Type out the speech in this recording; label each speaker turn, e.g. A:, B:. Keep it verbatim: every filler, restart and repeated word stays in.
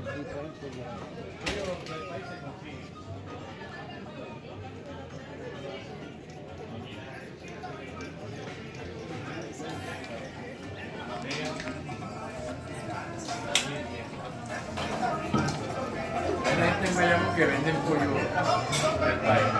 A: Hay gente en Miami que venden pollo del país.